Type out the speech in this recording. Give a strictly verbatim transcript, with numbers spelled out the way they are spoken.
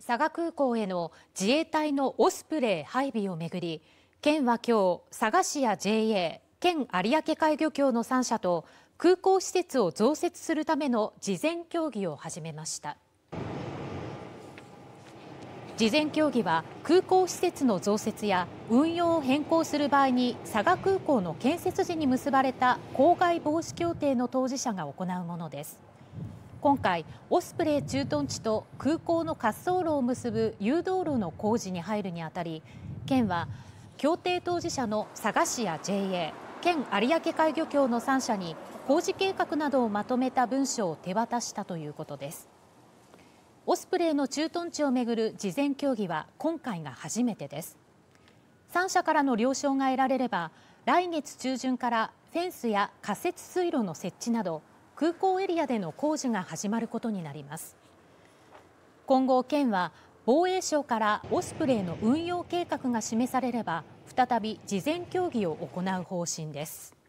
佐賀空港への自衛隊のオスプレイ配備をめぐり、県は今日、佐賀市や ジェーエー、県有明海漁協のさん社と空港施設を増設するための事前協議を始めました。事前協議は空港施設の増設や運用を変更する場合に佐賀空港の建設時に結ばれた公害防止協定の当事者が行うものです。今回、オスプレイ駐屯地と空港の滑走路を結ぶ誘導路の工事に入るにあたり、県は協定当事者の佐賀市や ジェーエー、県有明海漁協のさん社に工事計画などをまとめた文書を手渡したということです。オスプレイの駐屯地をめぐる事前協議は今回が初めてです。さん社からの了承が得られれば、来月中旬からフェンスや仮設水路の設置など空港エリアでの工事が始まることになります。今後、県は防衛省からオスプレイの運用計画が示されれば、再び事前協議を行う方針です。